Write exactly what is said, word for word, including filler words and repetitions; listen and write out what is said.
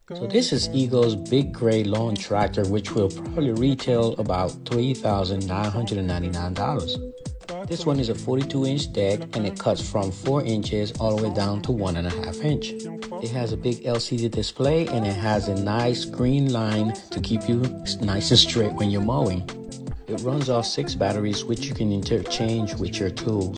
So this is Eagle's big gray lawn tractor, which will probably retail about three thousand nine hundred ninety-nine dollars. This one is a forty-two inch deck, and it cuts from four inches all the way down to one and a half inch. It has a big L C D display, and it has a nice green line to keep you nice and straight when you're mowing. It runs off six batteries, which you can interchange with your tools.